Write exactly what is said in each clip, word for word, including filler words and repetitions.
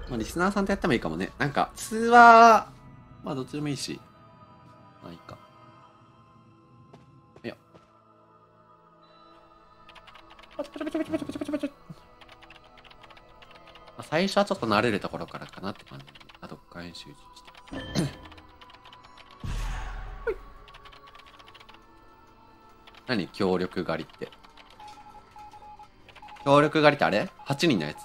まあ、リスナーさんとやってもいいかもね。なんか、通話、まあ、どっちでもいいし。まあ、いいか。いや。パチパチパチパチパチパチパチパチ。まあ、最初はちょっと慣れるところからかなって感じ。あ、読解に集中して。何協力狩りって。協力狩りってあれ ?はち 人のやつ。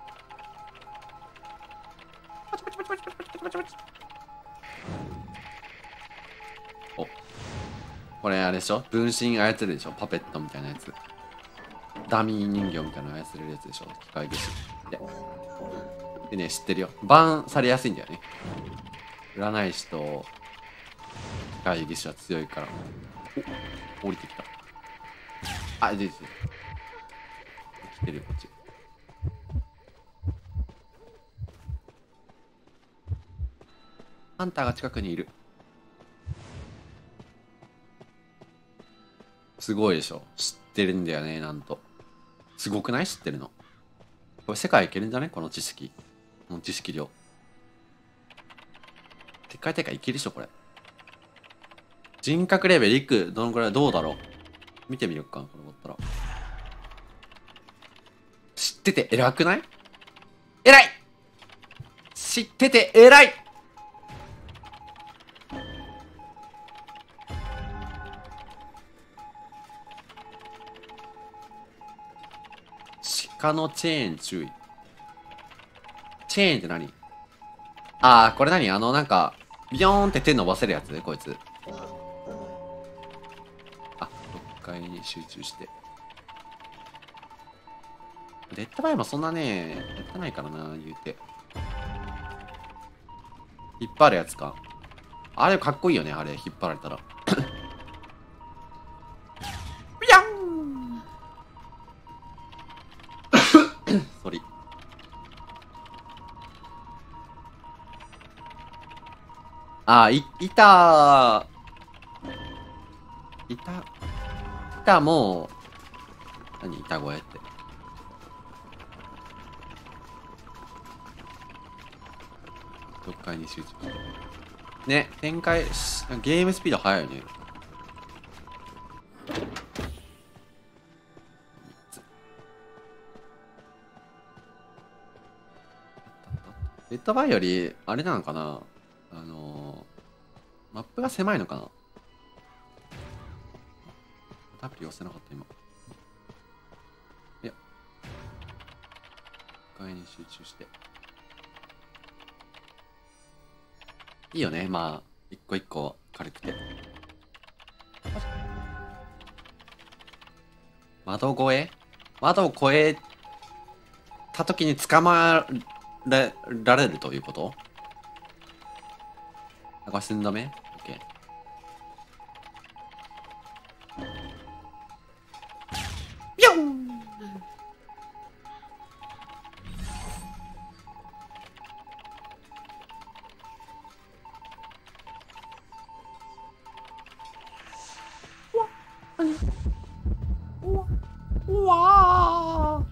お。これあれでしょ、分身操るでしょ、パペットみたいなやつ。ダミー人形みたいなの操れるやつでしょ、機械技師。で。でね、知ってるよ。バンされやすいんだよね。占い師と機械技師は強いから。お、降りてきた。あ、出てきてる。来てるよ、こっち。ハンターが近くにいる。すごいでしょ。知ってるんだよね、なんと。すごくない？知ってるの。これ世界いけるんじゃね？この知識。この知識量。でっかいでっかいいけるでしょ、これ。人格レベルいく、どのくらい、どうだろう。見てみよっかな、これ思ったら。知ってて偉くない？偉い！知ってて偉い！鹿のチェーン注意。チェーンって何？ああ、これ何？あの、なんか、ビヨーンって手伸ばせるやつこいつ。あ、読解に集中して。レッドバイもそんなね、やってないからな、言うて。引っ張るやつか。あれかっこいいよね、あれ、引っ張られたら。ビヤンソリ。あー、い、いたいた、いたもう、何、板声って。読解に集中。ね、展開、ゲームスピード速いよね。レッドバイより、あれなのかな、あのー、マップが狭いのかな。アプリ押せなかった、今。いや。読解に集中して。いいよね、まあ、一個一個軽くて。窓越え窓を越えた時に捕まらられるということ？あ、これ寸止め？ OK。ビョン！うわ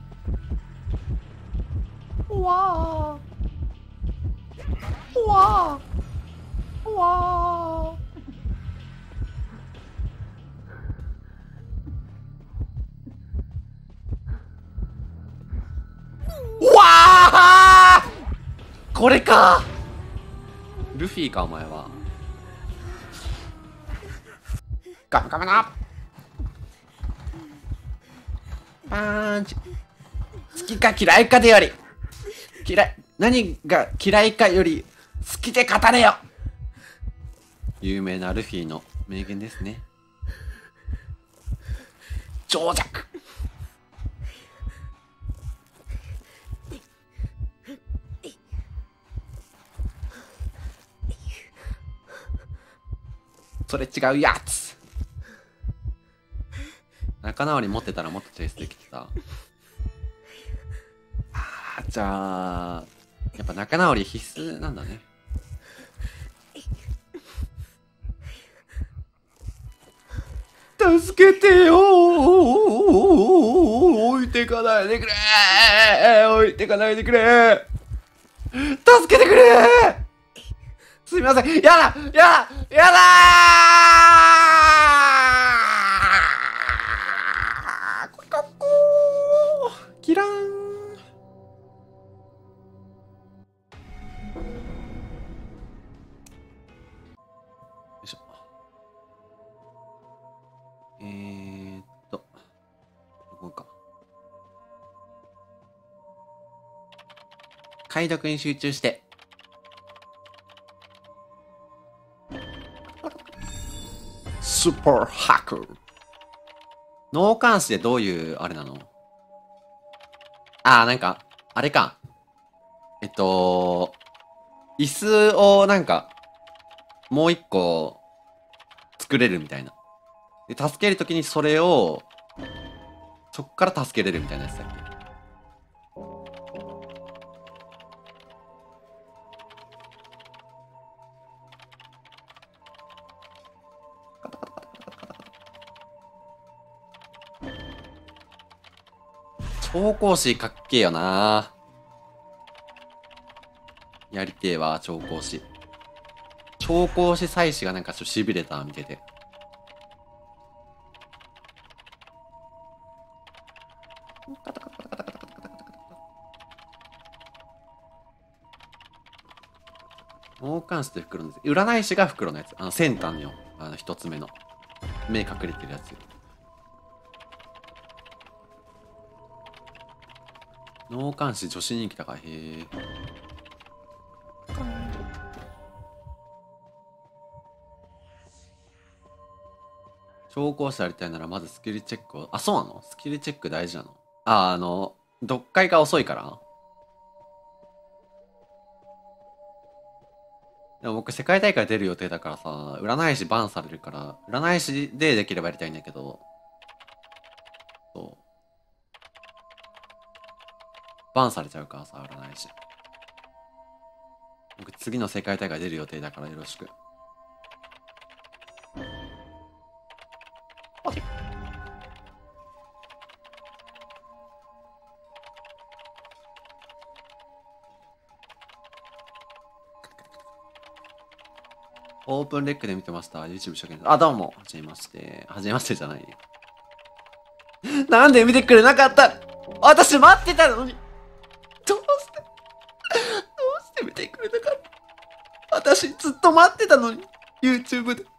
ーうわーうわーうわーうわー、これか。ルフィかお前は。ガムガムなパーンチ。好きか嫌いかでより、嫌い、何が嫌いかより好きで語れよ。有名なルフィの名言ですね。長尺。それ違うやつ。仲直り持ってたらもっとチェイスできてた。あー、じゃあやっぱ仲直り必須なんだね。助けてよー、置いてかないでくれー、置いてかないでくれー。 助けてくれー。すみません。やだやだやだー。こここー。キラーン。よいしょ。えーっと、ここか。解読に集中して。スーパーハッカー。脳幹視でどういうあれなの？ああ、なんか、あれか。えっと、椅子をなんか、もう一個作れるみたいな。で、助けるときにそれを、そっから助けれるみたいなやつだっけ？調香師かっけえよな。やりてえわ、調香師。調香師祭司がなんかちょっと痺れた、見てて。脳幹視って袋のやつ。占い師が袋のやつ。あの先端よ。あの一つ目の。目隠れてるやつ。脳幹視女子人気高い。へえ。調香師やりたいならまずスキルチェックを。あ、そうなの？スキルチェック大事なの？あ、あの、読解が遅いからでも僕世界大会出る予定だからさ、占い師バンされるから、占い師でできればやりたいんだけど、そう。バンされちゃうからさ、占い師。僕次の世界大会出る予定だからよろしく。オープンレックで見てました。YouTube 初見です。あ、どうも。はじめまして。はじめましてじゃない。なんで見てくれなかった？私待ってたのに。どうしてどうして見てくれなかった？私ずっと待ってたのに。YouTube で。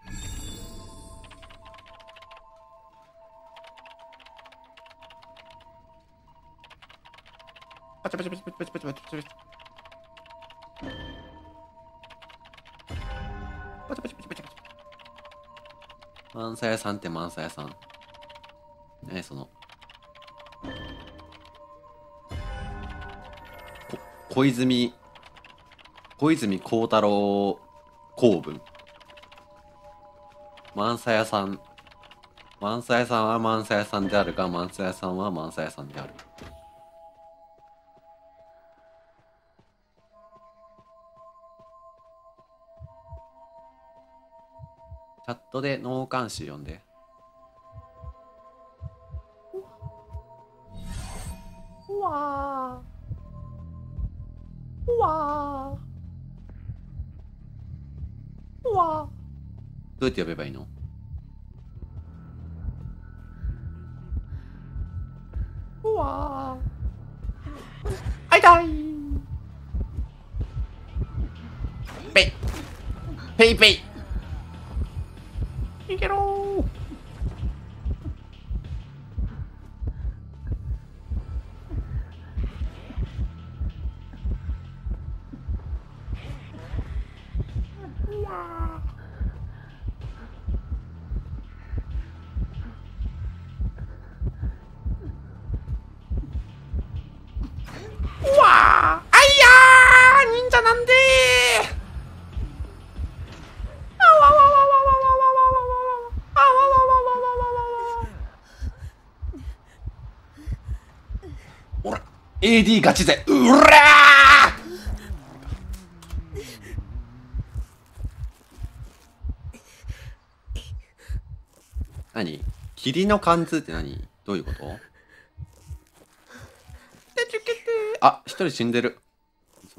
パチパチパチパチパチパチパチパチパチ。パチパチパチパチパチ。万歳屋さんって万歳屋さん。何その。こ小泉、小泉孝太郎公文。万歳屋さん。万歳屋さんは万歳屋さんであるが、万歳屋さんは万歳屋さんである。チャットで脳幹視読んで。うわーうわーうわーどうやって呼べばいいの？うわーあいたいペイペイペイいけろー。うわーうわーあいやー忍者なんでー。あわわわわわわわわわわあわわわわわわわわおら エーディー ガチ勢うらー。何？霧の貫通って何？どういうこと？あ、一人死んでる。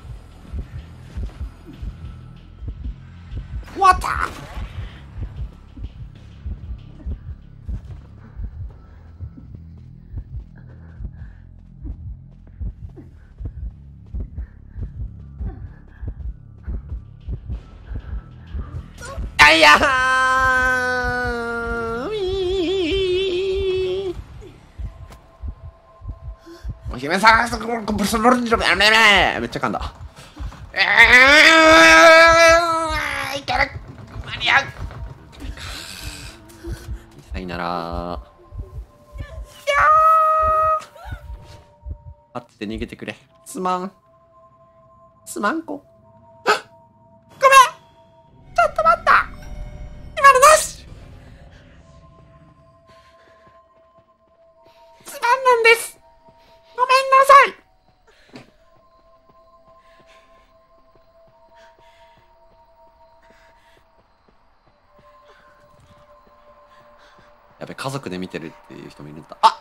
終わった。あいやー、ウィー、お姫さん、そこブスロルジロめめめっちゃ噛んだ。えー、いける、間に合う。さいなら。いやー、あって逃げてくれ。すまん。すまんこ。ごめん、ちょっと待った。今のなし。すまんなんです。ごめんなさい。やべ、家族で見てるっていう人もいるんだ。あ、